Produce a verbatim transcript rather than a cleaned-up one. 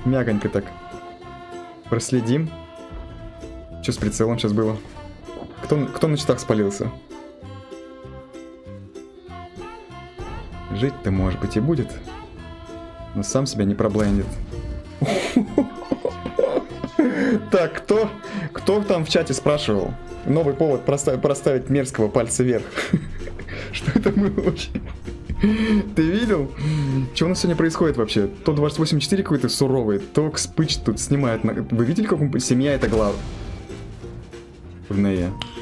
Мягонько так. Проследим. Что с прицелом сейчас было? Кто, кто на читах спалился? Жить-то, может быть, и будет. Но сам себя не проблендит. Так, кто, кто там в чате спрашивал? Новый повод проставить, проставить мерзкого пальца вверх. Что это мы вообще? Ты видел? Что у нас сегодня происходит вообще? То двадцать восемь четыре какой-то суровый, то Кспыч тут снимает. Вы видели, как он... Семья это главное? В Нее.